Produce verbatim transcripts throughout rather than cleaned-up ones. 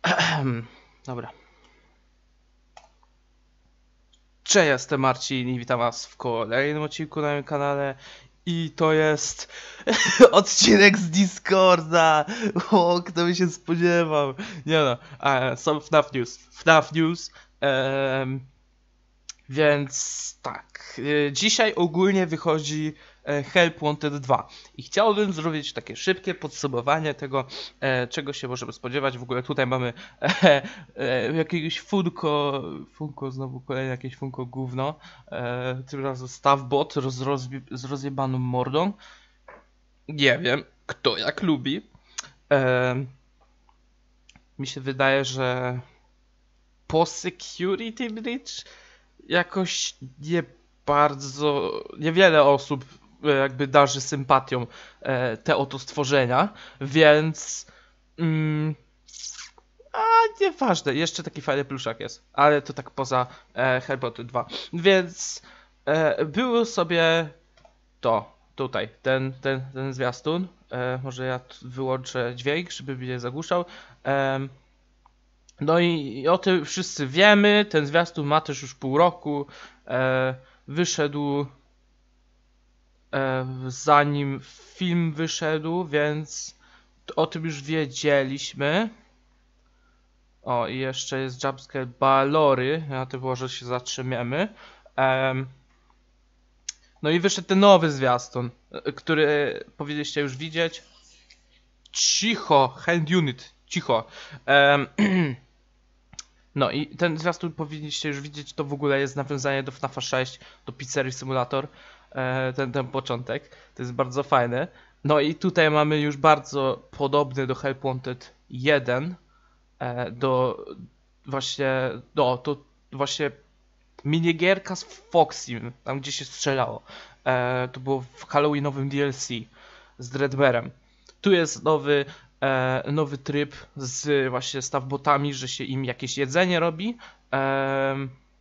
Dobra. Cześć, jestem Marcin i witam was w kolejnym odcinku na moim kanale. I to jest odcinek z Discorda. O, kto by się spodziewał. Nie no, e, są F N A F News. F N A F News. em, Więc tak, e, dzisiaj ogólnie wychodzi e, Help Wanted dwa i chciałbym zrobić takie szybkie podsumowanie tego, e, czego się możemy spodziewać. W ogóle tutaj mamy e, e, jakiegoś Funko, Funko znowu kolejne jakieś Funko gówno, e, tym razem Staffbot roz, rozbi- z rozjebaną mordą. Nie wiem, kto jak lubi. E, mi się wydaje, że po Security Breach jakoś nie bardzo, niewiele osób e, jakby darzy sympatią e, te oto stworzenia, więc mm, a nieważne, jeszcze taki fajny pluszak jest, ale to tak poza e, Hellboy dwa, więc e, było sobie to, tutaj, ten, ten, ten zwiastun, e, może ja tu wyłączę dźwięk, żeby mnie nie zagłuszał. Em, no i, i o tym wszyscy wiemy, ten zwiastun ma też już pół roku, e, wyszedł e, zanim film wyszedł, więc o tym już wiedzieliśmy. O, i jeszcze jest jumpscare Balory, na tym może się zatrzymiemy. Em, no i wyszedł ten nowy zwiastun, e, który powinniście już widzieć. Cicho, hand unit, cicho. Em, No i ten zwiastun powinniście już widzieć, to w ogóle jest nawiązanie do F N A F sześć, do Pizzerii Simulator, e, ten, ten początek, to jest bardzo fajne. No i tutaj mamy już bardzo podobny do Help Wanted jeden, e, do właśnie, do, to właśnie minigierka z Foxym, tam gdzie się strzelało. E, to było w Halloweenowym D L C z Dreadmerem. Tu jest nowy, e, nowy tryb z właśnie staffbotami, że się im jakieś jedzenie robi. E,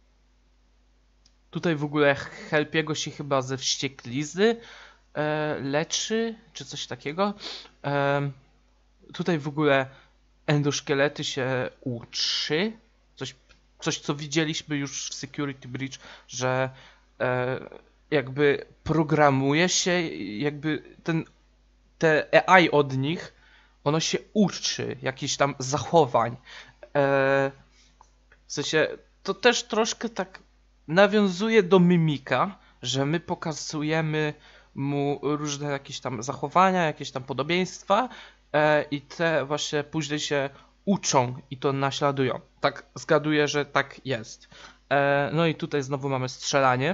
tutaj w ogóle Helpiego się chyba ze wścieklizny e, leczy, czy coś takiego. E, tutaj w ogóle endoszkielety się uczy. Coś, coś co widzieliśmy już w Security Breach, że e, jakby programuje się, jakby ten te A I od nich, ono się uczy jakichś tam zachowań. E, w sensie, to też troszkę tak nawiązuje do Mimika, że my pokazujemy mu różne jakieś tam zachowania, jakieś tam podobieństwa e, i te właśnie później się uczą i to naśladują. Tak zgaduję, że tak jest. E, no i tutaj znowu mamy strzelanie.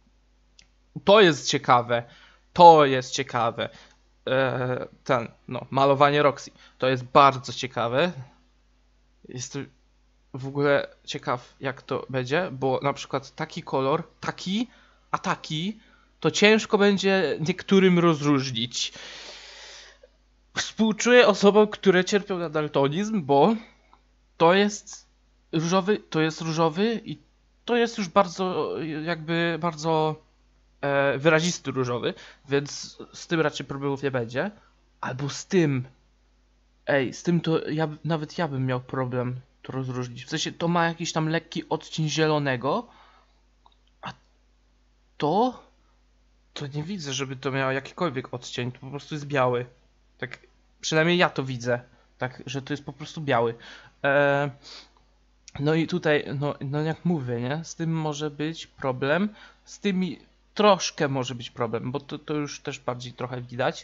To jest ciekawe. To jest ciekawe. E, ten, no, malowanie Roxy. To jest bardzo ciekawe. Jestem w ogóle ciekaw, jak to będzie, bo na przykład taki kolor, taki, a taki, to ciężko będzie niektórym rozróżnić. Współczuję osobom, które cierpią na daltonizm, bo to jest różowy, to jest różowy i to jest już bardzo, jakby bardzo e, wyrazisty różowy, więc z tym raczej problemów nie będzie. Albo z tym. Ej, z tym to ja, nawet ja bym miał problem to rozróżnić. W sensie to ma jakiś tam lekki odcień zielonego, a to to nie widzę, żeby to miało jakikolwiek odcień. To po prostu jest biały. Tak, przynajmniej ja to widzę. Tak, że to jest po prostu biały. E, no i tutaj, no, no jak mówię, nie? Z tym może być problem. Z tymi troszkę może być problem, bo to, to już też bardziej trochę widać.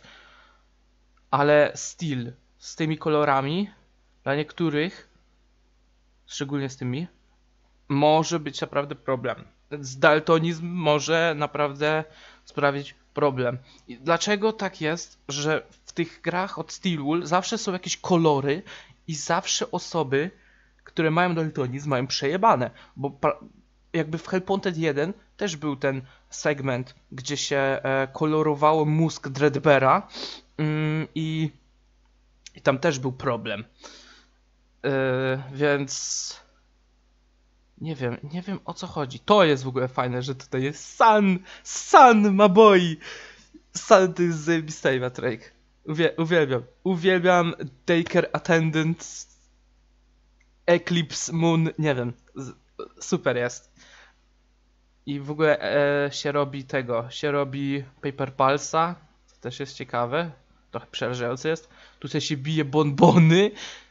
Ale styl z tymi kolorami dla niektórych, szczególnie z tymi, może być naprawdę problem. Z daltonizm może naprawdę sprawić problem. I dlaczego tak jest, że w tych grach od Steelwool zawsze są jakieś kolory i zawsze osoby, które mają daltonizm, mają przejebane, bo jakby w Help Wanted jeden też był ten segment, gdzie się e, kolorowało mózg Dreadbera mm, i, i tam też był problem. Yy, więc nie wiem, nie wiem o co chodzi. To jest w ogóle fajne, że tutaj jest Sun, Sun, my boy. Sun to jest zajebista imię, Drake. Uwie, uwielbiam, uwielbiam Daycare Attendant. Eclipse Moon, nie wiem, z, super jest. I w ogóle e, się robi tego, się robi Paper Pulsa, to też jest ciekawe, trochę przerażające jest. Tutaj się bije bonbony,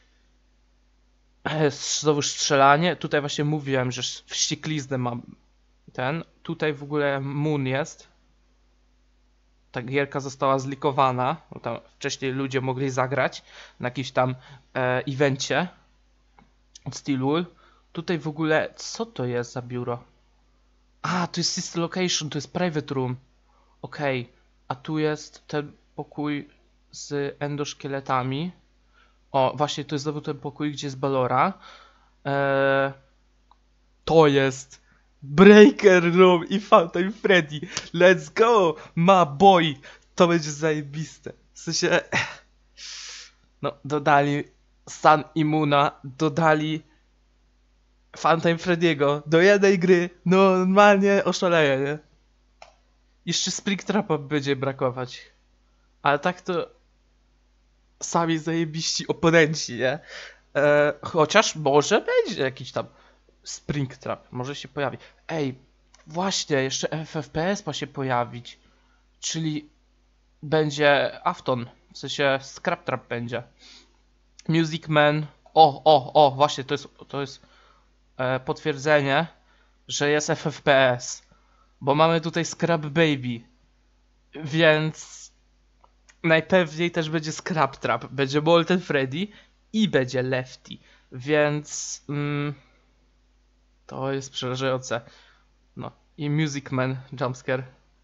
e, znowu strzelanie. Tutaj właśnie mówiłem, że wściekliznę mam ten. Tutaj w ogóle Moon jest. Ta gierka została zlikowana, bo tam wcześniej ludzie mogli zagrać na jakimś tam e, evencie od Steelwool. Tutaj w ogóle, co to jest za biuro? A, to jest Sister Location, to jest Private Room. Okej, okay. A tu jest ten pokój z endoszkieletami. O, właśnie to jest znowu ten pokój, gdzie jest Ballora. Eee, to jest Breaker Room i Fountain Freddy. Let's go, my boy. To będzie zajebiste. W sensie... No, dodali Sun i Moona, dodali Fountain Freddy'ego do jednej gry. No, normalnie oszaleję, nie? Jeszcze Springtrapa będzie brakować. Ale tak to sami zajebiści oponenci, nie? E, chociaż może będzie jakiś tam Springtrap, może się pojawi. Ej, właśnie, jeszcze F F P S ma się pojawić. Czyli będzie Afton, w sensie Scraptrap będzie. Music Man. O, o, o, właśnie, to jest, to jest e, potwierdzenie, że jest F F P S. Bo mamy tutaj Scrap Baby. Więc najpewniej też będzie Scrap Trap, będzie Molten Freddy i będzie Lefty, więc mm, to jest przerażające. No i Music Man Jumpscare.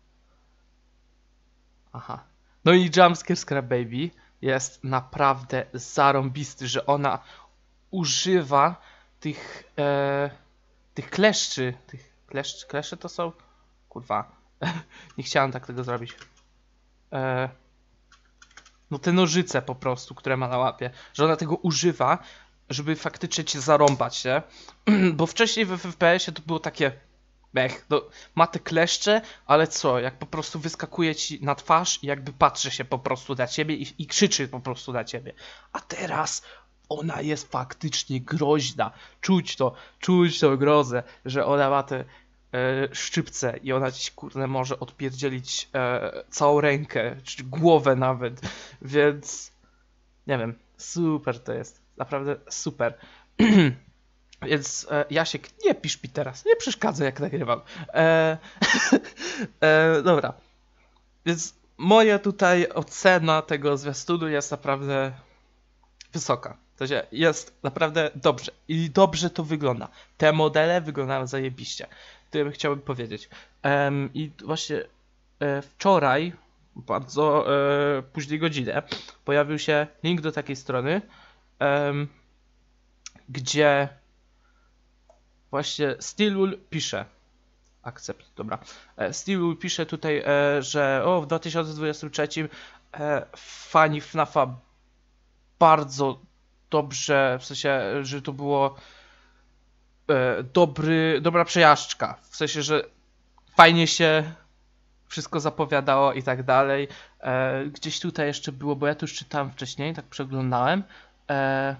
Aha. No i Jumpscare Scrap Baby jest naprawdę zarąbisty, że ona używa tych e, tych kleszczy, tych kleszczy, kleszcze to są? Kurwa, nie chciałem tak tego zrobić. E, No te nożyce po prostu, które ma na łapie, że ona tego używa, żeby faktycznie cię zarąbać, nie? Bo wcześniej w F P S-ie to było takie mech, no ma te kleszcze, ale co, jak po prostu wyskakuje ci na twarz i jakby patrzy się po prostu na ciebie i, i krzyczy po prostu na ciebie. A teraz ona jest faktycznie groźna, czuć to, czuć tą grozę, że ona ma te e, szczypce i ona ci kurde może odpierdzielić e, całą rękę, czy głowę nawet, więc nie wiem, super to jest, naprawdę super. Więc e, Jasiek, nie pisz mi teraz, nie przeszkadzaj jak nagrywam. E, e, dobra, więc moja tutaj ocena tego zwiastunu jest naprawdę wysoka. To się jest naprawdę dobrze i dobrze to wygląda. Te modele wyglądają zajebiście. Tyle chciałbym powiedzieć. Um, I właśnie e, wczoraj, bardzo e, późnej godzinie, pojawił się link do takiej strony, um, gdzie właśnie Steelwool pisze. Akcept, dobra. E, Steelwool pisze tutaj, e, że o, w dwa tysiące dwudziestym trzecim e, fani F NAFa bardzo dobrze, w sensie, że to było e, dobry, dobra przejażdżka. W sensie, że fajnie się wszystko zapowiadało i tak dalej. E, gdzieś tutaj jeszcze było, bo ja to już czytałem wcześniej, tak przeglądałem, e,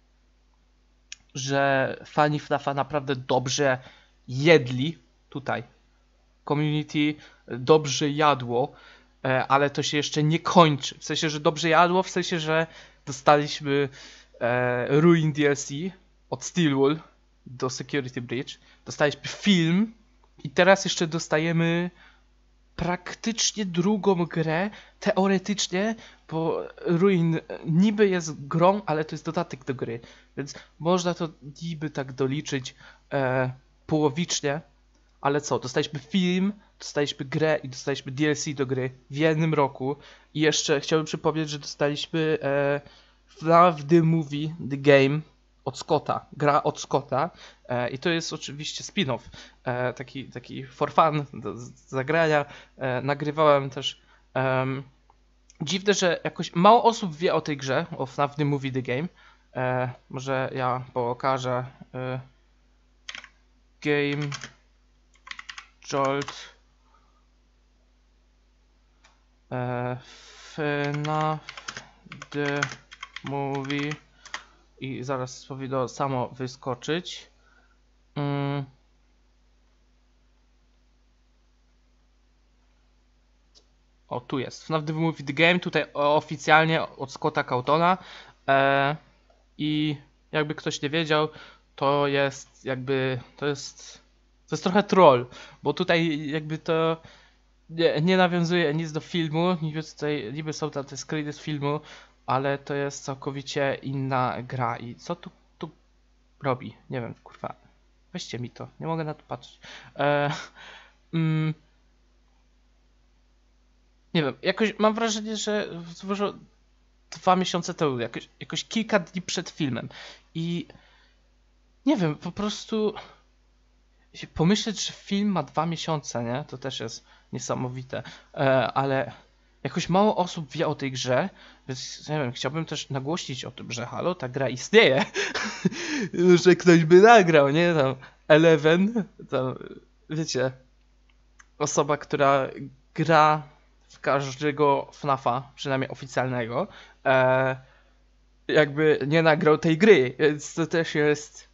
że fani F NAFa naprawdę dobrze jedli tutaj. Community dobrze jadło, e, ale to się jeszcze nie kończy. W sensie, że dobrze jadło, w sensie, że dostaliśmy e, Ruin D L C od Steelwool do Security Breach. Dostaliśmy film i teraz jeszcze dostajemy praktycznie drugą grę, teoretycznie, bo Ruin niby jest grą, ale to jest dodatek do gry, więc można to niby tak doliczyć e, połowicznie, ale co, dostaliśmy film, dostaliśmy grę i dostaliśmy D L C do gry w jednym roku i jeszcze chciałbym przypomnieć, że dostaliśmy e, F NAF The Movie, The Game od Scotta, gra od Scotta e, i to jest oczywiście spin-off, e, taki, taki for fun do zagrania, e, nagrywałem też. Um, dziwne, że jakoś mało osób wie o tej grze, o F NAF The Movie, The Game. E, może ja pokażę e, Game Jolt e, F NAF The Movie i zaraz powinno samo wyskoczyć. Mm. O, tu jest. F NAF The Movie The Game, tutaj oficjalnie od Scotta Cawthona. E, I jakby ktoś nie wiedział, to jest jakby, to jest, to jest trochę troll, bo tutaj jakby to nie, nie nawiązuje nic do filmu, niby tutaj, niby są tam te screeny z filmu, ale to jest całkowicie inna gra. I co tu, tu robi? Nie wiem, kurwa. Weźcie mi to, nie mogę na to patrzeć. E, mm, nie wiem, jakoś mam wrażenie, że złożył dwa miesiące temu, jakoś, jakoś kilka dni przed filmem. I nie wiem, po prostu pomyśleć, że film ma dwa miesiące, nie? To też jest niesamowite. E, ale jakoś mało osób wie o tej grze, więc nie wiem, chciałbym też nagłośnić o tym, że halo, ta gra istnieje. Że ktoś by nagrał, nie? Tam Eleven, tam, wiecie, osoba, która gra w każdego F NAFa, przynajmniej oficjalnego, e, jakby nie nagrał tej gry, więc to też jest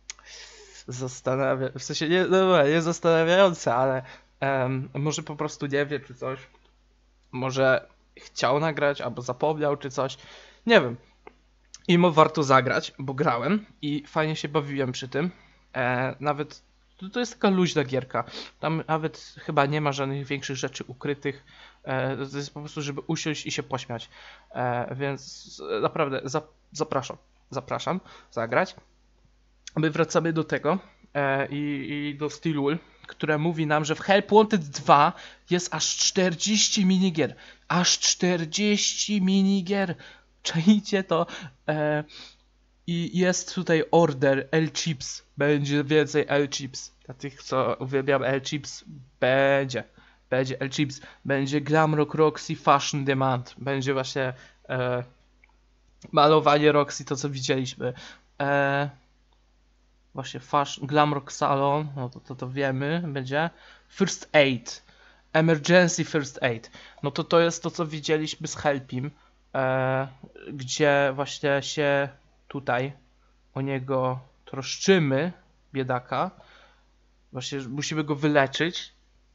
zastanawia, w sensie nie, no, nie zastanawiające, ale em, może po prostu nie wie czy coś, może chciał nagrać albo zapomniał czy coś, nie wiem. I mo warto zagrać, bo grałem i fajnie się bawiłem przy tym, e, nawet to, to jest taka luźna gierka, tam nawet chyba nie ma żadnych większych rzeczy ukrytych, e, to jest po prostu, żeby usiąść i się pośmiać, e, więc naprawdę za, zapraszam, zapraszam zagrać. My wracamy do tego e, i, i do Steelwool, które mówi nam, że w Help Wanted dwa jest aż czterdzieści minigier. Aż czterdzieści minigier. Czajcie to. E, I jest tutaj order L-Chips. Będzie więcej L-Chips. Dla tych, co uwielbiam L-Chips, będzie. Będzie L-Chips. Będzie Glamrock Roxy Fashion Demand. Będzie właśnie e, malowanie Roxy, to co widzieliśmy. E, Właśnie Fashion, Glamrock Salon, no to, to to wiemy, będzie. First Aid, Emergency First Aid. No to to jest to, co widzieliśmy z Helpim, e, gdzie właśnie się tutaj o niego troszczymy, biedaka. Właśnie musimy go wyleczyć.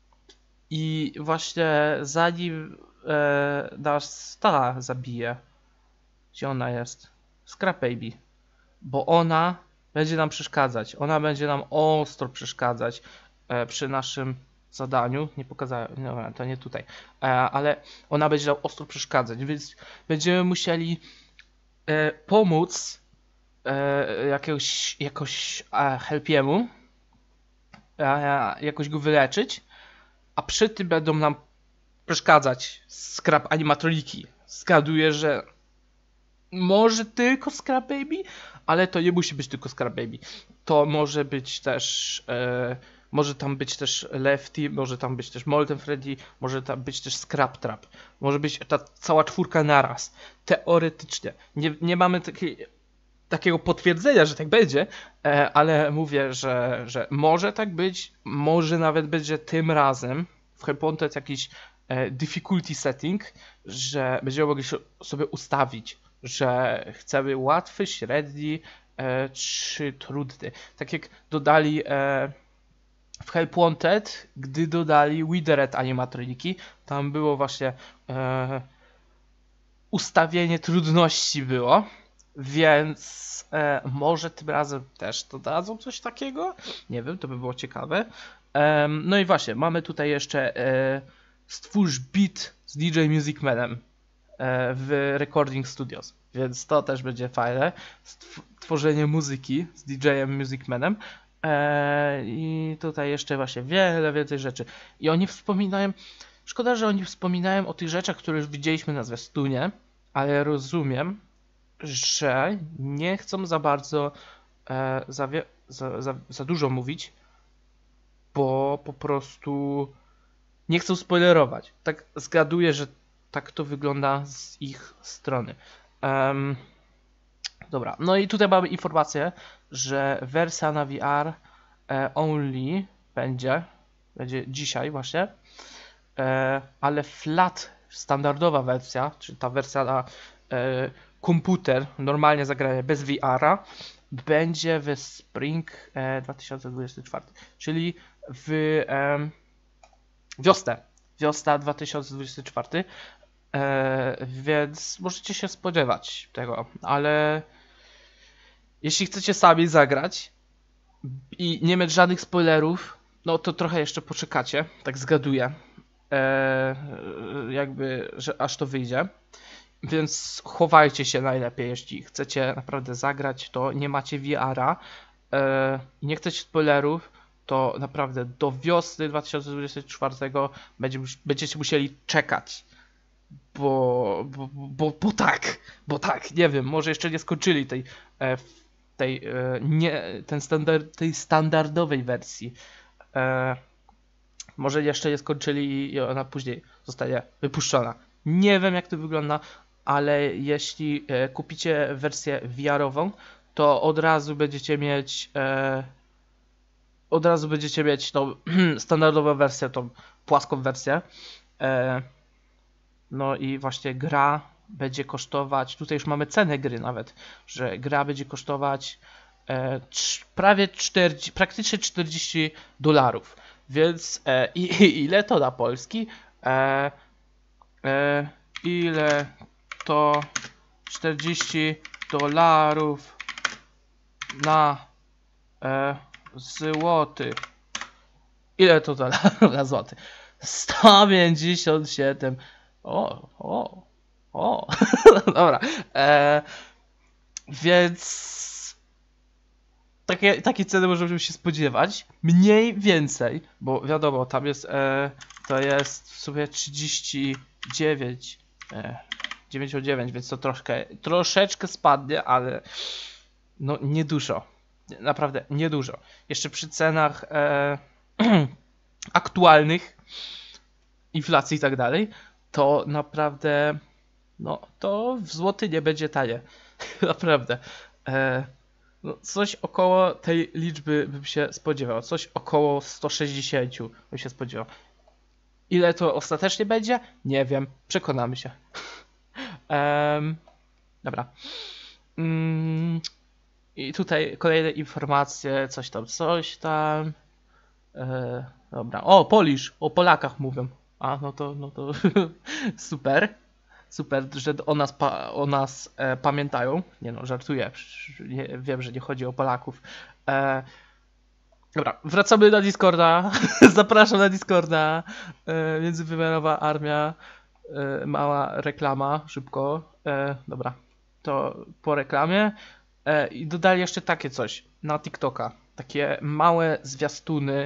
I właśnie zanim e, nas ta zabije, gdzie ona jest? Scrap Baby. Bo ona będzie nam przeszkadzać. Ona będzie nam ostro przeszkadzać e, przy naszym zadaniu. Nie pokazałem, no, to nie tutaj. E, ale ona będzie nam ostro przeszkadzać, więc będziemy musieli e, pomóc e, jakiegoś, jakoś e, helpiemu, e, jakoś go wyleczyć, a przy tym będą nam przeszkadzać scrap animatroniki. Zgaduję, że może tylko Scrap Baby, ale to nie musi być tylko Scrap Baby. To może być też, e, może tam być też Lefty, może tam być też Molten Freddy, może tam być też Scrap Trap. Może być ta cała czwórka naraz. Teoretycznie. Nie, nie mamy takiej, takiego potwierdzenia, że tak będzie, e, ale mówię, że, że może tak być, może nawet będzie tym razem w Help Wanted jakiś e, difficulty setting, że będziemy mogli sobie ustawić, że chcemy łatwy, średni e, czy trudny. Tak jak dodali e, w Help Wanted, gdy dodali Withered animatroniki, tam było właśnie e, ustawienie trudności było, więc e, może tym razem też dodadzą coś takiego. Nie wiem, to by było ciekawe. E, no i właśnie, mamy tutaj jeszcze e, stwórz beat z D J Music Manem w Recording Studios, więc to też będzie fajne. Tworzenie muzyki z D J-em Music Manem eee, i tutaj jeszcze właśnie wiele więcej rzeczy. I oni wspominają, szkoda, że oni wspominają o tych rzeczach, które już widzieliśmy na zwiastunie, ale rozumiem, że nie chcą za bardzo e, za, za, za, za dużo mówić, bo po prostu nie chcą spoilerować. Tak zgaduję, że tak to wygląda z ich strony. Um, dobra, no i tutaj mamy informację, że wersja na V R e, only będzie, będzie dzisiaj właśnie, e, ale flat, standardowa wersja, czyli ta wersja na e, komputer, normalnie zagranie bez V R-a, będzie w Spring e, dwa tysiące dwudziesty czwarty, czyli w e, wiosnę, wiosna dwa tysiące dwudziesty czwarty, e, więc możecie się spodziewać tego, ale jeśli chcecie sami zagrać i nie mieć żadnych spoilerów, no to trochę jeszcze poczekacie, tak zgaduję, e, jakby, że aż to wyjdzie. Więc chowajcie się najlepiej, jeśli chcecie naprawdę zagrać, to nie macie V R-a, e, nie chcecie spoilerów, to naprawdę do wiosny dwa tysiące dwudziestego czwartego będzie, będziecie musieli czekać. Bo, bo, bo, bo tak, bo tak, nie wiem, może jeszcze nie skończyli tej, e, tej, e, nie, ten standard, tej standardowej wersji. E, może jeszcze nie skończyli i ona później zostanie wypuszczona. Nie wiem, jak to wygląda, ale jeśli e, kupicie wersję V R-ową, to od razu będziecie mieć e, od razu będziecie mieć tą standardową wersję, tą płaską wersję. E, no i właśnie gra będzie kosztować, tutaj już mamy cenę gry nawet, że gra będzie kosztować e, cz, prawie czterdzieści, praktycznie czterdzieści dolarów. Więc e, i, ile to na polski? E, e, ile to czterdzieści dolarów na e, złoty. Ile to dolarów na złoty? sto pięćdziesiąt siedem. O, o, o. Dobra. E, więc takie, takie ceny możemy się spodziewać. Mniej więcej, bo wiadomo, tam jest e, to jest w sumie trzydzieści dziewięć. E, dziewięćdziesiąt dziewięć, więc to troszkę, troszeczkę spadnie, ale no niedużo. Naprawdę niedużo. Jeszcze przy cenach e, aktualnych, inflacji i tak dalej, to naprawdę no to w złoty nie będzie tanie. Naprawdę. E, no, coś około tej liczby bym się spodziewał. Coś około sto sześćdziesiąt bym się spodziewał. Ile to ostatecznie będzie? Nie wiem. Przekonamy się. Um, dobra. Mm, I tutaj kolejne informacje, coś tam, coś tam. E, dobra. O, Polish, o Polakach mówią. A, no to, no to super. Super, że o nas, pa, o nas e, pamiętają. Nie no, żartuję. Nie, wiem, że nie chodzi o Polaków. E, dobra, wracamy na Discorda. Zapraszam na Discorda. E, międzywymiarowa armia. E, mała reklama, szybko. E, dobra, to po reklamie. E, I dodali jeszcze takie coś na TikToka. Takie małe zwiastuny.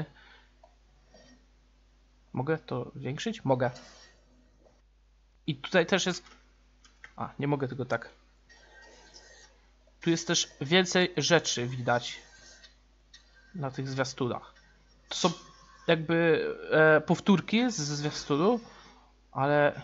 Mogę to zwiększyć? Mogę. I tutaj też jest... A, nie mogę tego tak. Tu jest też więcej rzeczy widać na tych zwiastunach. To są jakby e, powtórki z zwiastunu, ale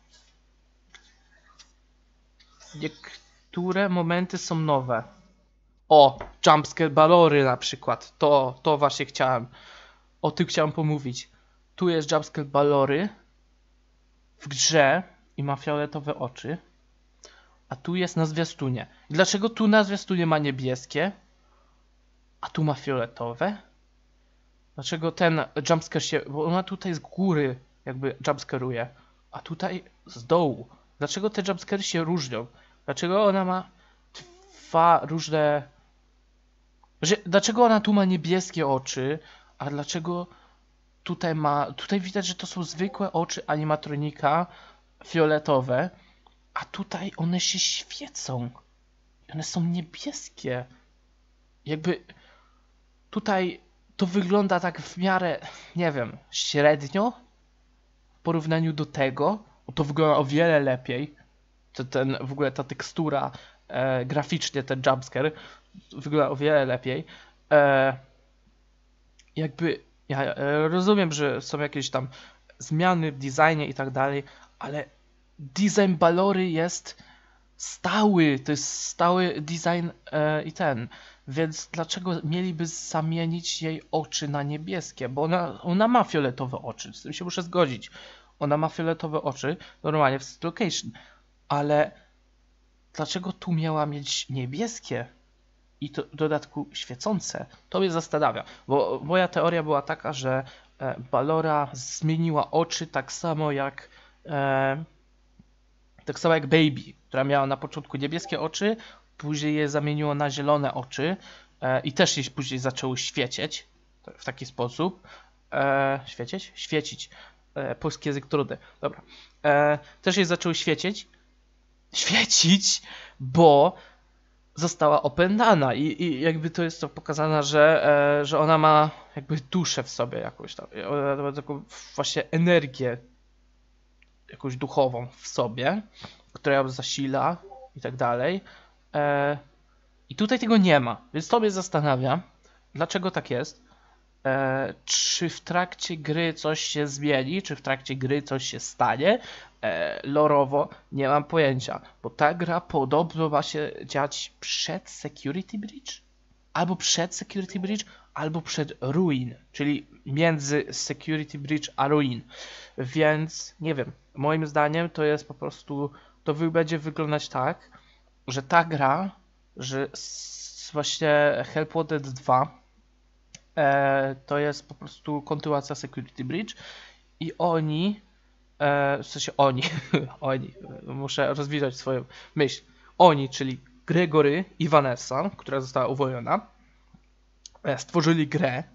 niektóre momenty są nowe. O, jumpscare balory na przykład. To, to właśnie chciałem. O tym chciałem pomówić. Tu jest jumpscare balory w grze i ma fioletowe oczy. A tu jest na zwiastunie. Dlaczego tu na zwiastunie ma niebieskie, a tu ma fioletowe? Dlaczego ten jumpscare się... Bo ona tutaj z góry jakby jumpscaruje, a tutaj z dołu. Dlaczego te jumpscary się różnią? Dlaczego ona ma dwa różne... Dlaczego ona tu ma niebieskie oczy, a dlaczego tutaj ma... Tutaj widać, że to są zwykłe oczy animatronika fioletowe, a tutaj one się świecą. One są niebieskie. Jakby tutaj to wygląda tak w miarę, nie wiem, średnio w porównaniu do tego. To wygląda o wiele lepiej. To ten, w ogóle ta tekstura, e, graficznie ten jumpscare wygląda o wiele lepiej. E, jakby ja e, rozumiem, że są jakieś tam zmiany w designie i tak dalej, ale design balory jest stały, to jest stały design e, i ten, więc dlaczego mieliby zamienić jej oczy na niebieskie, bo ona, ona ma fioletowe oczy, z tym się muszę zgodzić, ona ma fioletowe oczy, normalnie w location, ale dlaczego tu miała mieć niebieskie i to w dodatku świecące? To mnie zastanawia, bo moja teoria była taka, że e, Ballora zmieniła oczy tak samo jak e, tak samo jak Baby, która miała na początku niebieskie oczy, później je zamieniło na zielone oczy e, i też jej później zaczęły świecieć w taki sposób. E, świecieć? Świecić. E, polski język trudny. Dobra. E, też jej zaczęły świecieć. Świecić, bo została opętana i, i jakby to jest to pokazane, że, e, że ona ma jakby duszę w sobie jakąś tam. Ona ma taką właśnie energię jakąś duchową w sobie, która ją zasila i tak dalej. E, I tutaj tego nie ma, więc to mnie zastanawia, dlaczego tak jest. E, czy w trakcie gry coś się zmieni, czy w trakcie gry coś się stanie? E, lorowo nie mam pojęcia, bo ta gra podobno ma się dziać przed Security Breach, albo przed Security Breach, albo przed Ruin, czyli między Security Breach a Ruin. Więc nie wiem, moim zdaniem to jest po prostu, to będzie wyglądać tak, że ta gra, że s- właśnie Help Wanted dwa e, to jest po prostu kontynuacja Security Breach i oni, e, w sensie oni, oni, muszę rozwijać swoją myśl, oni, czyli Gregory i Vanessa, która została uwolniona, e, stworzyli grę,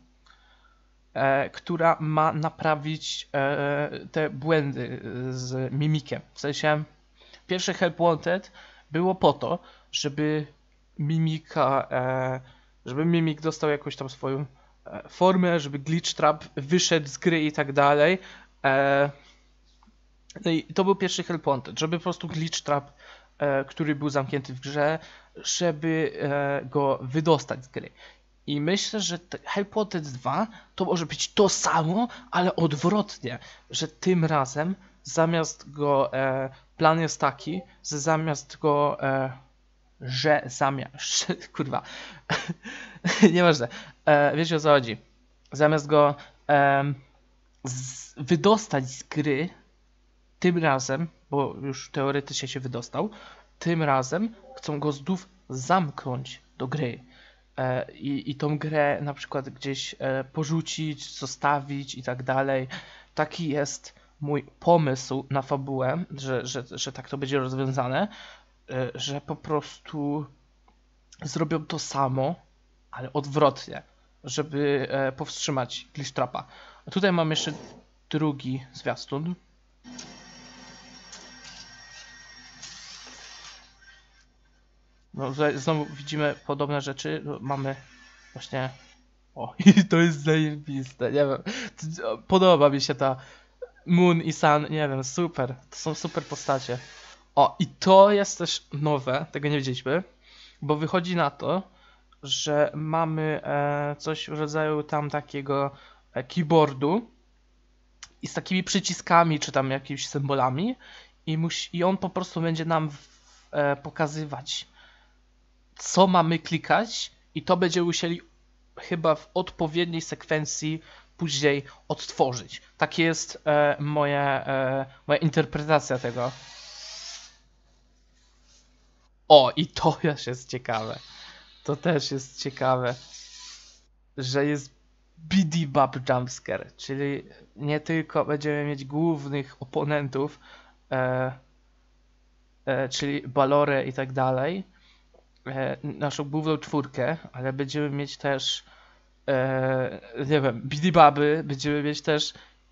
e, która ma naprawić e, te błędy z Mimikiem. W sensie pierwsze Help Wanted było po to, żeby Mimika, e, żeby Mimik dostał jakąś tam swoją e, formę, żeby Glitch Trap wyszedł z gry i tak dalej. E, no i to był pierwszy Help Wanted, żeby po prostu Glitch Trap, e, który był zamknięty w grze, żeby e, go wydostać z gry. I myślę, że Help Wanted dwa to może być to samo, ale odwrotnie, że tym razem zamiast go, e, plan jest taki, że zamiast go, e, że zamiast, kurwa, nieważne, e, wiecie o co chodzi, zamiast go e, z, wydostać z gry, tym razem, bo już teoretycznie się wydostał, tym razem chcą go znów zamknąć do gry. I, i tą grę na przykład gdzieś e, porzucić, zostawić i tak dalej. Taki jest mój pomysł na fabułę, że, że, że tak to będzie rozwiązane, e, że po prostu zrobią to samo, ale odwrotnie, żeby e, powstrzymać Glitch Trapa. A tutaj mam jeszcze drugi zwiastun. No, tutaj znowu widzimy podobne rzeczy. Mamy właśnie. O, i to jest zajebiste, nie wiem. Podoba mi się ta Moon i Sun, nie wiem, super. To są super postacie. O, i to jest też nowe, tego nie wiedzieliśmy, bo wychodzi na to, że mamy e, coś w rodzaju tam takiego e, keyboardu i z takimi przyciskami, czy tam jakimiś symbolami i, musi, i on po prostu będzie nam w, e, pokazywać, co mamy klikać i to będziemy musieli chyba w odpowiedniej sekwencji później odtworzyć. Tak jest e, moje, e, moja interpretacja tego. O, i to też jest ciekawe. To też jest ciekawe, że jest Bidybab Jumpscare, czyli nie tylko będziemy mieć głównych oponentów, e, e, czyli Ballorę i tak dalej, e, naszą główną czwórkę, ale będziemy mieć też e, nie wiem, Bidybaby, będziemy mieć też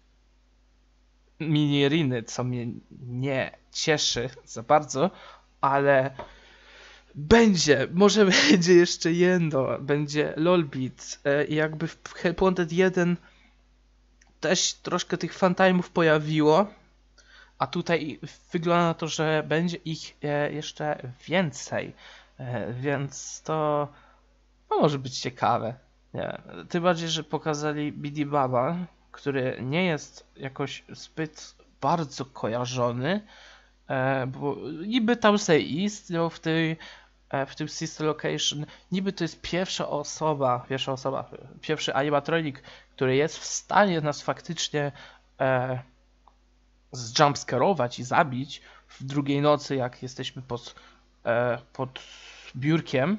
miniriny, co mnie nie cieszy za bardzo, ale będzie, może będzie jeszcze jedno, będzie Lolbit e, i jakby w Help Wanted jeden też troszkę tych fantime'ów pojawiło, a tutaj wygląda na to, że będzie ich e, jeszcze więcej, e, więc to, to może być ciekawe. Nie, tym bardziej, że pokazali Bidybaba, który nie jest jakoś zbyt bardzo kojarzony, e, bo niby tam se istniał w tej w tym Sister Location, niby to jest pierwsza osoba, pierwsza osoba, pierwszy animatronik, który jest w stanie nas faktycznie e, zjumpscarować i zabić w drugiej nocy, jak jesteśmy pod e, pod biurkiem,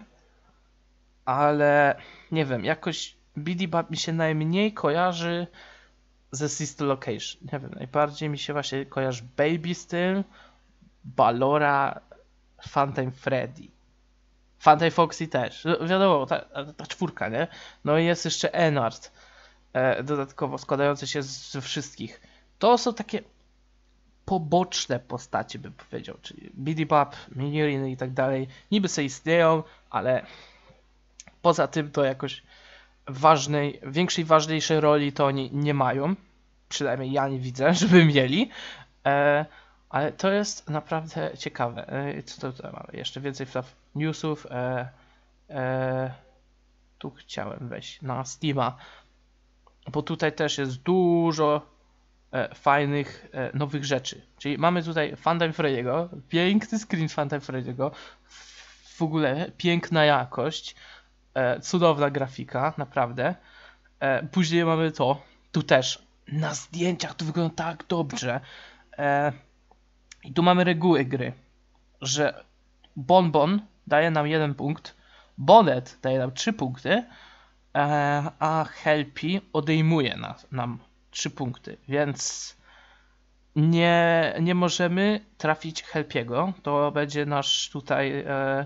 ale nie wiem, jakoś Bidybab mi się najmniej kojarzy ze Sister Location. Nie wiem, najbardziej mi się właśnie kojarzy Baby z tym, Ballora, Funtime Freddy. Funtime Foxy też. No, wiadomo, ta, ta czwórka, nie? No i jest jeszcze Enard, e, dodatkowo składający się z wszystkich. To są takie poboczne postacie, bym powiedział, czyli Bidybab, Minirin i tak dalej. Niby sobie istnieją, ale poza tym to jakoś ważnej, większej, ważniejszej roli to oni nie mają. Przynajmniej ja nie widzę, żeby mieli. E, ale to jest naprawdę ciekawe. E, co to tutaj mamy? Jeszcze więcej fluff newsów. E, e, tu chciałem wejść na Steama, bo tutaj też jest dużo e, fajnych, e, nowych rzeczy. Czyli mamy tutaj Funtime Freddy'ego, piękny screen Funtime Freddy'ego, w ogóle piękna jakość, e, cudowna grafika, naprawdę. E, później mamy to, tu też, na zdjęciach to wygląda tak dobrze. E, I tu mamy reguły gry, że Bonbon daje nam jeden punkt, Bonnet daje nam trzy punkty, e, a Helpy odejmuje na, nam trzy punkty, więc nie, nie możemy trafić Helpiego. To będzie nasz tutaj e,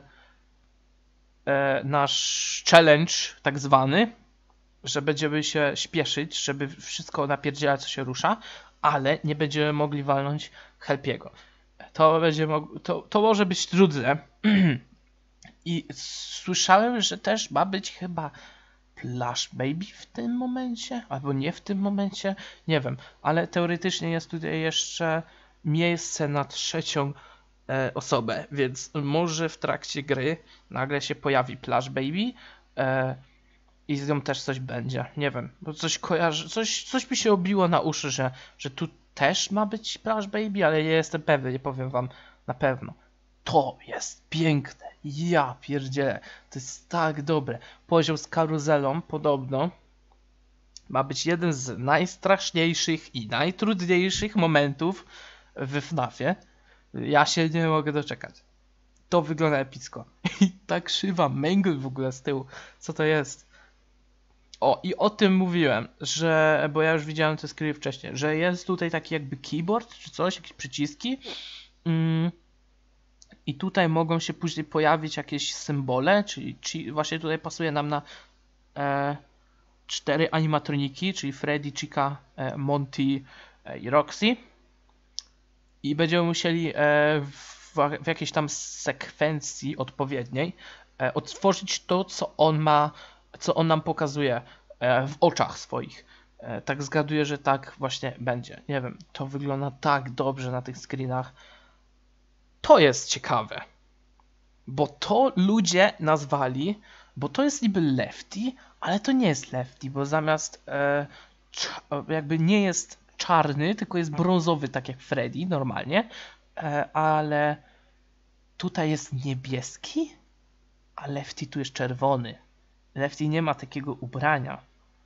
e, nasz challenge tak zwany, że będziemy się śpieszyć, żeby wszystko napierdzielać, co się rusza, ale nie będziemy mogli walnąć Helpiego. To będzie mog- to, to może być trudne. I słyszałem, że też ma być chyba Plush Baby w tym momencie, albo nie w tym momencie, nie wiem, ale teoretycznie jest tutaj jeszcze miejsce na trzecią e, osobę, więc może w trakcie gry nagle się pojawi Plush Baby e, i z nią też coś będzie, nie wiem, bo coś kojarzy, coś, coś mi się obiło na uszy, że, że tu też ma być Plush Baby, ale nie jestem pewny, nie powiem wam na pewno. To jest piękne, ja pierdzielę, to jest tak dobre. Poziom z karuzelą podobno ma być jeden z najstraszniejszych i najtrudniejszych momentów w F NAF-ie. Ja się nie mogę doczekać. To wygląda epicko. I tak krzywa Mangle w ogóle z tyłu. Co to jest? O, i o tym mówiłem, że, bo ja już widziałem te screeny wcześniej, że jest tutaj taki jakby keyboard czy coś, jakieś przyciski. Mm. I tutaj mogą się później pojawić jakieś symbole, czyli, czyli właśnie tutaj pasuje nam na e, cztery animatroniki, czyli Freddy, Chica, e, Monty e, i Roxy. I będziemy musieli e, w, w jakiejś tam sekwencji odpowiedniej e, otworzyć to, co on ma, co on nam pokazuje e, w oczach swoich. E, tak zgaduję, że tak właśnie będzie. Nie wiem, to wygląda tak dobrze na tych screenach. To jest ciekawe, bo to ludzie nazwali, bo to jest niby Lefty, ale to nie jest Lefty, bo zamiast e, jakby nie jest czarny, tylko jest brązowy, tak jak Freddy normalnie, e, ale tutaj jest niebieski, a Lefty tu jest czerwony. Lefty nie ma takiego ubrania,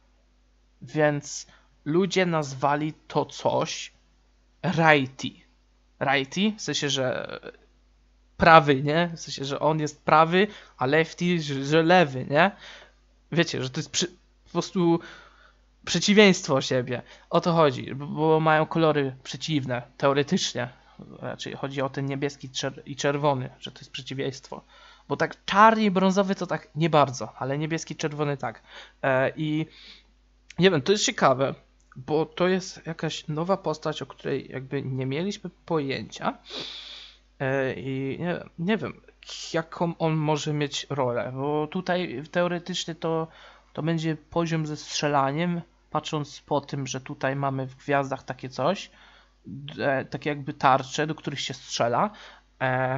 więc ludzie nazwali to coś Righty. Righty, w sensie, że prawy, nie? W sensie, że on jest prawy, a lefty, że, że lewy, nie? Wiecie, że to jest przy, po prostu przeciwieństwo siebie. O to chodzi, bo, bo mają kolory przeciwne, teoretycznie. Raczej chodzi o ten niebieski czer i czerwony, że to jest przeciwieństwo. Bo tak czarny i brązowy to tak nie bardzo, ale niebieski i czerwony tak. E, I nie wiem, to jest ciekawe, bo to jest jakaś nowa postać, o której jakby nie mieliśmy pojęcia. I nie, nie wiem, jaką on może mieć rolę, bo tutaj teoretycznie to, to będzie poziom ze strzelaniem, patrząc po tym, że tutaj mamy w gwiazdach takie coś, e, takie jakby tarcze, do których się strzela, e,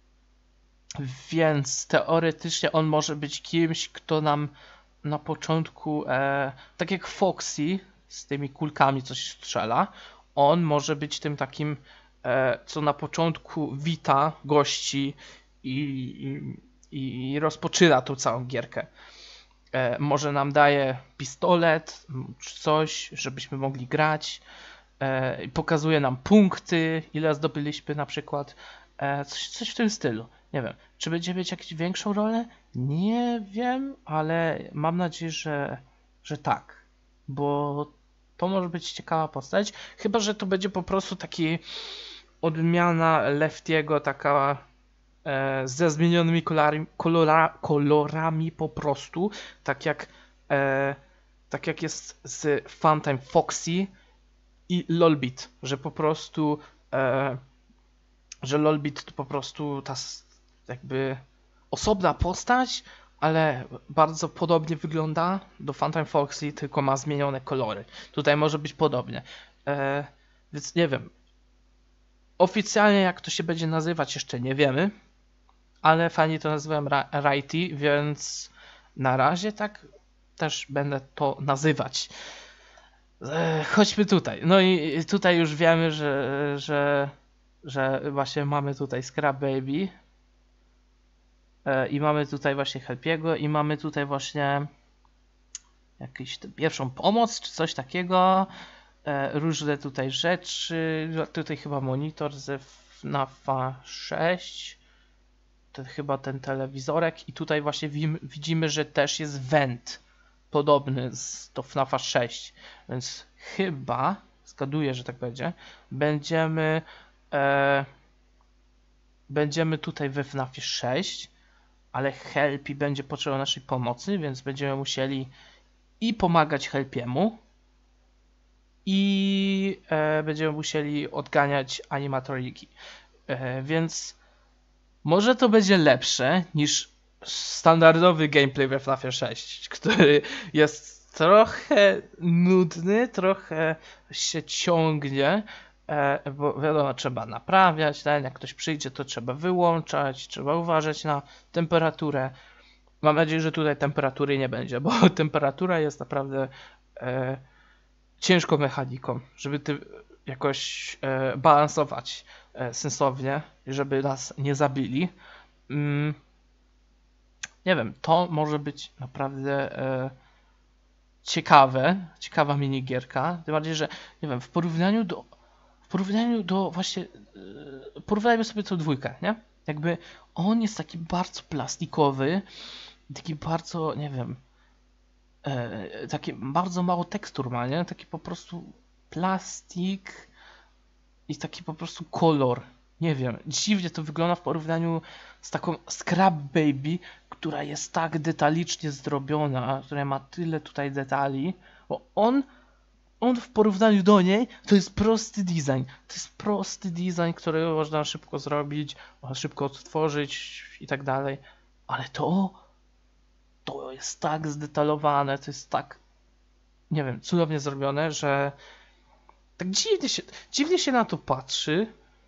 więc teoretycznie on może być kimś, kto nam na początku, e, tak jak Foxy z tymi kulkami coś strzela, on może być tym takim, co na początku wita gości i, i, i rozpoczyna tą całą gierkę. E, może nam daje pistolet czy coś, żebyśmy mogli grać. E, pokazuje nam punkty, ile zdobyliśmy na przykład. E, coś, coś w tym stylu. Nie wiem, czy będzie mieć jakąś większą rolę? Nie wiem, ale mam nadzieję, że, że tak, bo to może być ciekawa postać, chyba że to będzie po prostu taki odmiana Leftiego, taka e, ze zmienionymi kolorami, kolora, kolorami po prostu, tak jak, e, tak jak jest z Funtime Foxy i Lolbit, że po prostu e, że Lolbit to po prostu ta jakby osobna postać, ale bardzo podobnie wygląda do Funtime Foxy, tylko ma zmienione kolory. Tutaj może być podobnie. E, więc nie wiem. Oficjalnie jak to się będzie nazywać jeszcze nie wiemy, ale fani to nazywają Righty, więc na razie tak też będę to nazywać. E, chodźmy tutaj. No i tutaj już wiemy, że, że, że właśnie mamy tutaj Scrap Baby. E, I mamy tutaj właśnie Helpiego i mamy tutaj właśnie jakąś pierwszą pomoc czy coś takiego. E, różne tutaj rzeczy. Tutaj chyba monitor ze FNAFa sześć. To chyba ten telewizorek i tutaj właśnie widzimy, że też jest vent podobny do FNAFa sześć, więc chyba, zgaduję, że tak będzie, będziemy e, będziemy tutaj we FNAFie sześć, ale Helpi będzie potrzebował naszej pomocy, więc będziemy musieli i pomagać Helpiemu i e, będziemy musieli odganiać animatroniki, e, więc może to będzie lepsze niż standardowy gameplay we FNAFie sześć, który jest trochę nudny, trochę się ciągnie, e, bo wiadomo, trzeba naprawiać, ten, jak ktoś przyjdzie, to trzeba wyłączać, trzeba uważać na temperaturę. Mam nadzieję, że tutaj temperatury nie będzie, bo temperatura jest naprawdę e, ciężką mechaniką, żeby ty jakoś e, balansować e, sensownie, żeby nas nie zabili. Mm, nie wiem, to może być naprawdę e, ciekawe, ciekawa minigierka, tym bardziej, że nie wiem, w porównaniu do w porównaniu do właśnie e, porównajmy sobie tą dwójkę, nie? Jakby on jest taki bardzo plastikowy, taki bardzo, nie wiem, e, taki bardzo mało tekstur ma, nie? Taki po prostu plastik i taki po prostu kolor. Nie wiem, dziwnie to wygląda w porównaniu z taką Scrap Baby, która jest tak detalicznie zrobiona, która ma tyle tutaj detali, bo on, on w porównaniu do niej to jest prosty design. To jest prosty design, który można szybko zrobić, można szybko odtworzyć i tak dalej, ale to, to jest tak zdetalowane, to jest tak, nie wiem, cudownie zrobione, że tak dziwnie się, dziwnie się na to patrzy,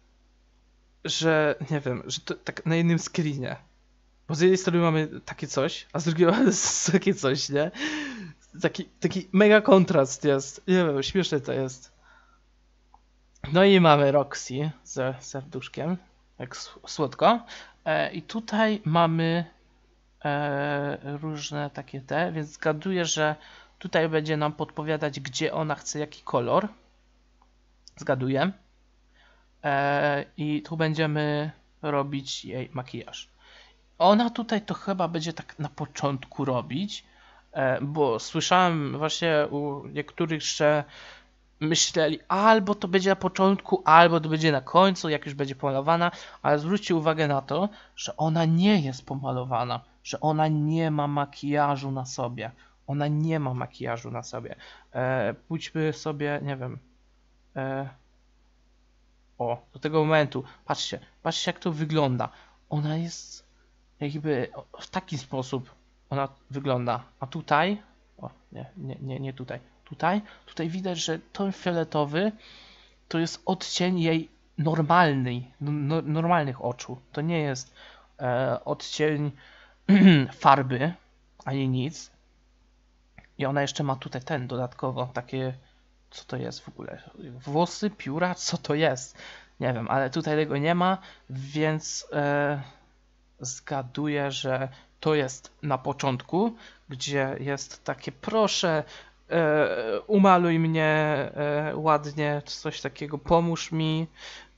że nie wiem, że to tak na jednym screenie. Bo z jednej strony mamy takie coś, a z drugiej mamy takie coś, nie? Taki, taki mega kontrast jest. Nie wiem, śmieszne to jest. No i mamy Roxy ze serduszkiem, jak słodko. E, I tutaj mamy e, różne takie te, więc zgaduję, że tutaj będzie nam podpowiadać, gdzie ona chce jaki kolor. Zgaduję. E, I tu będziemy robić jej makijaż. Ona tutaj to chyba będzie tak na początku robić, e, bo słyszałem właśnie u niektórych, że myśleli albo to będzie na początku, albo to będzie na końcu, jak już będzie pomalowana, ale zwróćcie uwagę na to, że ona nie jest pomalowana, że ona nie ma makijażu na sobie. Ona nie ma makijażu na sobie. E, pójdźmy sobie, nie wiem... E, O, do tego momentu. Patrzcie, patrzcie jak to wygląda. Ona jest jakby w taki sposób ona wygląda. A tutaj, o nie, nie, nie, nie tutaj. Tutaj, tutaj widać, że ton fioletowy to jest odcień jej normalnej, no, normalnych oczu. To nie jest e, odcień farby, ani nic. I ona jeszcze ma tutaj ten dodatkowo takie, co to jest w ogóle? Włosy, pióra, co to jest? Nie wiem, ale tutaj tego nie ma, więc e, zgaduję, że to jest na początku, gdzie jest takie proszę, e, umaluj mnie e, ładnie, czy coś takiego, pomóż mi.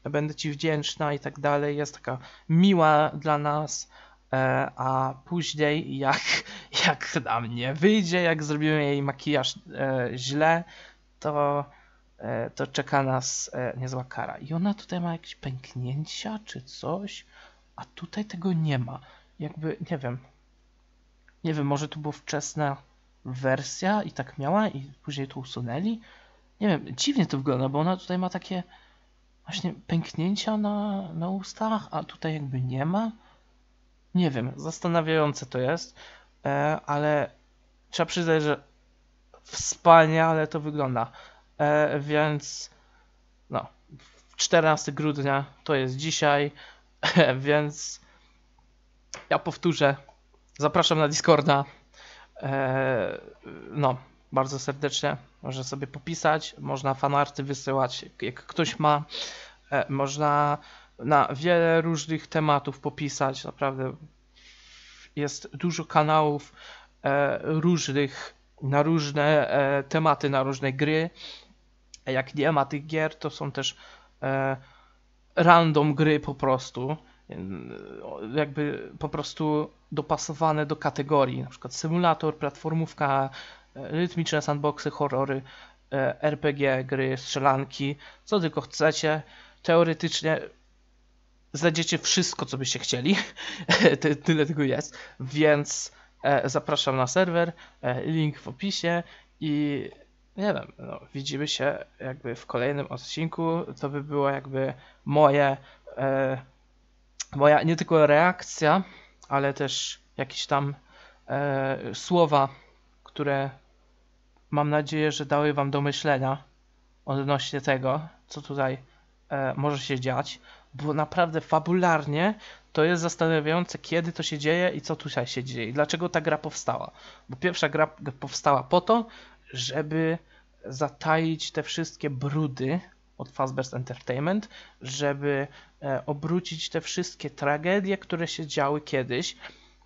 będę ci wdzięczna i tak dalej, jest taka miła dla nas, e, a później jak, jak nam nie wyjdzie, jak zrobimy jej makijaż e, źle, to, e, to czeka nas e, niezła kara. I ona tutaj ma jakieś pęknięcia czy coś, a tutaj tego nie ma. Jakby, nie wiem, nie wiem, może to była wczesna wersja i tak miała i później to usunęli. Nie wiem, dziwnie to wygląda, bo ona tutaj ma takie właśnie pęknięcia na, na ustach, a tutaj jakby nie ma. Nie wiem, zastanawiające to jest, e, ale trzeba przyznać, że wspaniale to wygląda. E, więc no, czternastego grudnia to jest dzisiaj, e, więc ja powtórzę, zapraszam na Discorda. E, no, bardzo serdecznie. Można sobie popisać, można fanarty wysyłać, jak ktoś ma. E, można na wiele różnych tematów popisać. Naprawdę jest dużo kanałów e, różnych, na różne e, tematy, na różne gry. Jak nie ma tych gier, to są też e, random gry po prostu. Jakby po prostu dopasowane do kategorii, na przykład symulator, platformówka, rytmiczne sandboxy, horrory, er pe gie, gry, strzelanki, co tylko chcecie. Teoretycznie znajdziecie wszystko, co byście chcieli. Tyle tego jest, więc zapraszam na serwer, link w opisie i nie wiem, no, widzimy się jakby w kolejnym odcinku. To by było jakby moje moja nie tylko reakcja, ale też jakieś tam e, słowa, które mam nadzieję, że dały wam do myślenia odnośnie tego, co tutaj e, może się dziać, bo naprawdę fabularnie to jest zastanawiające, kiedy to się dzieje i co tutaj się dzieje i dlaczego ta gra powstała. Bo pierwsza gra powstała po to, żeby zataić te wszystkie brudy od Fazbear's Entertainment, żeby e, obrócić te wszystkie tragedie, które się działy kiedyś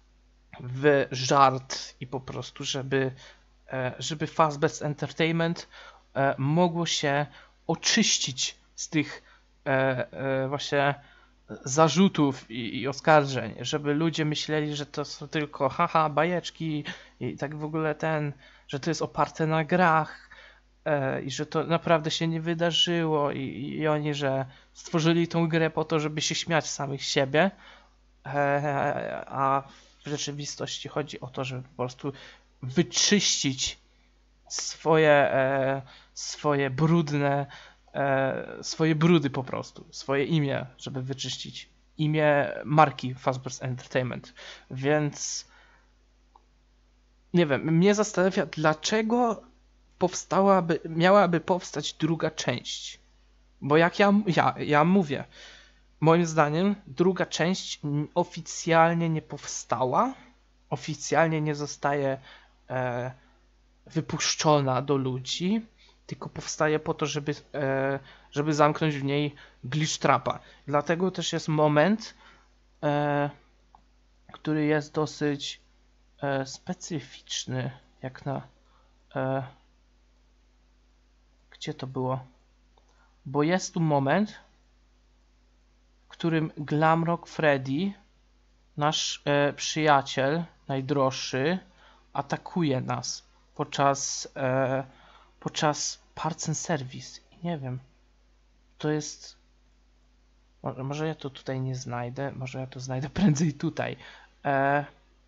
w żart i po prostu, żeby, e, żeby Fazbear's Entertainment e, mogło się oczyścić z tych e, e, właśnie zarzutów i, i oskarżeń, żeby ludzie myśleli, że to są tylko haha, bajeczki i tak w ogóle ten, że to jest oparte na grach, i że to naprawdę się nie wydarzyło i, i oni, że stworzyli tą grę po to, żeby się śmiać z samych siebie, a w rzeczywistości chodzi o to, żeby po prostu wyczyścić swoje, swoje brudne, swoje brudy po prostu, swoje imię, żeby wyczyścić imię marki Fazbear's Entertainment, więc nie wiem, mnie zastanawia, dlaczego powstałaby, miałaby powstać druga część. Bo jak ja, ja, ja mówię, moim zdaniem druga część oficjalnie nie powstała, oficjalnie nie zostaje e, wypuszczona do ludzi, tylko powstaje po to, żeby, e, żeby zamknąć w niej glitch trapa. Dlatego też jest moment, e, który jest dosyć e, specyficzny, jak na... E, Gdzie to było? Bo jest tu moment, w którym Glamrock Freddy, nasz e, przyjaciel najdroższy, atakuje nas podczas, e, podczas Parts and Service. I nie wiem, to jest... Może, może ja to tutaj nie znajdę, może ja to znajdę prędzej tutaj. E,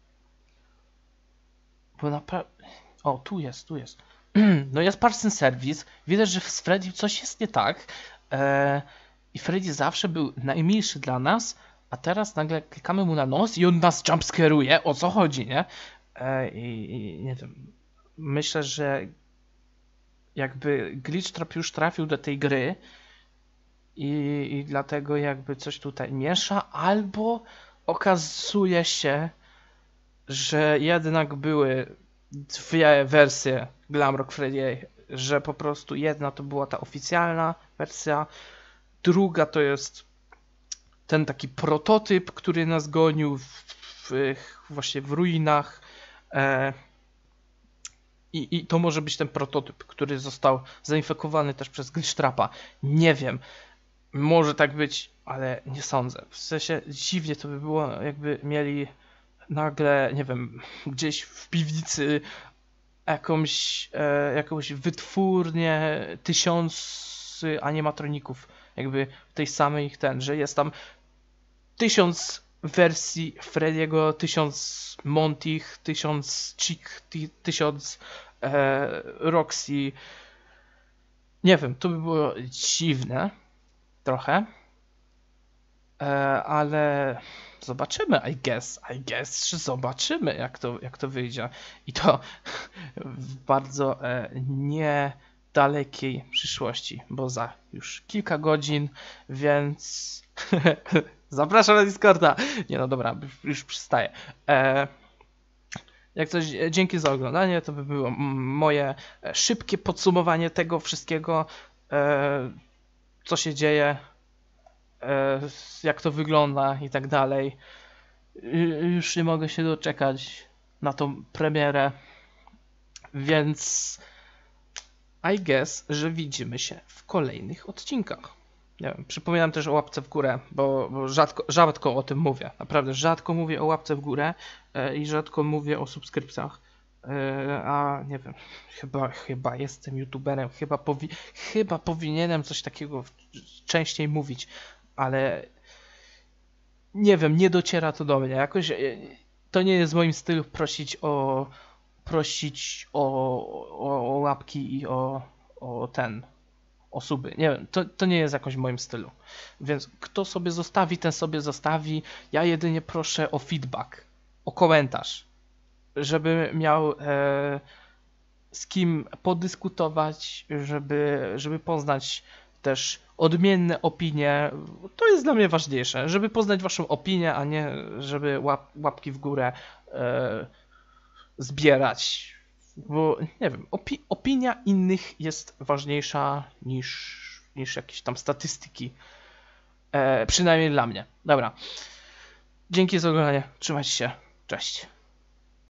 bo naprawdę... O, tu jest, tu jest. No jest Parts and Service, widać, że z Freddy coś jest nie tak e, i Freddy zawsze był najmilszy dla nas, a teraz nagle klikamy mu na nos i on nas jumpscaruje, o co chodzi, nie? E, i, I nie wiem, myślę, że jakby Glitch Trap już trafił do tej gry i, i dlatego jakby coś tutaj miesza, albo okazuje się, że jednak były dwie wersje Glamrock Freddy, że po prostu jedna to była ta oficjalna wersja, druga to jest ten taki prototyp, który nas gonił w, w, właśnie w ruinach e, i, i to może być ten prototyp, który został zainfekowany też przez Glitch Trapa. Nie wiem. Może tak być, ale nie sądzę. W sensie dziwnie to by było, jakby mieli nagle, nie wiem, gdzieś w piwnicy jakąś, e, jakąś wytwórnię tysiący animatroników, jakby tej samej ten, że jest tam tysiąc wersji Frediego, tysiąc Montich, tysiąc Chick, ty, tysiąc e, Roxy. Nie wiem, to by było dziwne trochę, e, ale zobaczymy, I guess, I guess, że zobaczymy, jak to, jak to wyjdzie. I to w bardzo e, niedalekiej przyszłości, bo za już kilka godzin, więc zapraszam na Discorda. Nie no dobra, już przystaję. E, jak coś, dzięki za oglądanie, to by było m- moje e, szybkie podsumowanie tego wszystkiego, e, co się dzieje, e, jak to wygląda i tak dalej. Y- Już nie mogę się doczekać na tą premierę, więc I guess, że widzimy się w kolejnych odcinkach. Nie wiem, przypominam też o łapce w górę, bo, bo rzadko, rzadko o tym mówię. Naprawdę rzadko mówię o łapce w górę e, i rzadko mówię o subskrypcjach. E, a nie wiem, chyba, chyba jestem youtuberem, chyba, powi chyba powinienem coś takiego w- częściej mówić, ale nie wiem, nie dociera to do mnie. Jakoś e, to nie jest w moim stylu prosić o prosić o, o, o łapki i o, o ten, o suby. Nie wiem, to, to nie jest jakoś w moim stylu. Więc kto sobie zostawi, ten sobie zostawi. Ja jedynie proszę o feedback, o komentarz, żeby miał e, z kim podyskutować, żeby, żeby poznać też odmienne opinie. To jest dla mnie ważniejsze, żeby poznać waszą opinię, a nie żeby łap, łapki w górę e, zbierać, bo nie wiem, opi opinia innych jest ważniejsza niż, niż jakieś tam statystyki, e, przynajmniej dla mnie. Dobra, dzięki za oglądanie, trzymajcie się, cześć.